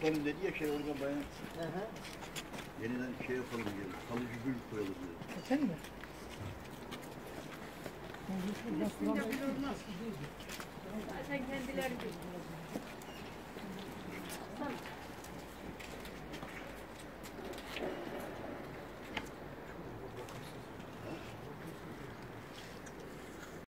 yapalım dedi ya şey orada bayan. Hı hı. Yeniden şey yapalım diyor. Kalıcı gül koyalım diyor. Sen mi? Üstünde bir olmaz. Zaten kendileri gibi.